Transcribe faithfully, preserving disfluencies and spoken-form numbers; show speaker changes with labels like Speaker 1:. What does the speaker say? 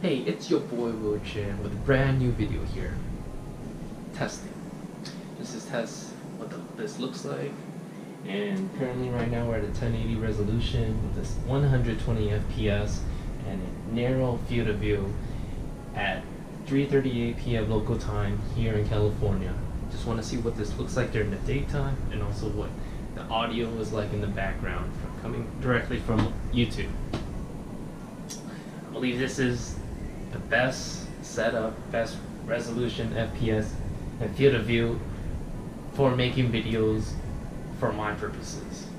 Speaker 1: Hey, it's your boy Wojin with a brand new video here. Testing. This is test what the, this looks like. And currently right now we're at a ten eighty resolution with this one hundred twenty F P S and a narrow field of view at three thirty-eight p m local time here in California. Just want to see what this looks like during the daytime and also what the audio is like in the background from coming directly from YouTube. I believe this is the best setup, best resolution, F P S, and field of view for making videos for my purposes.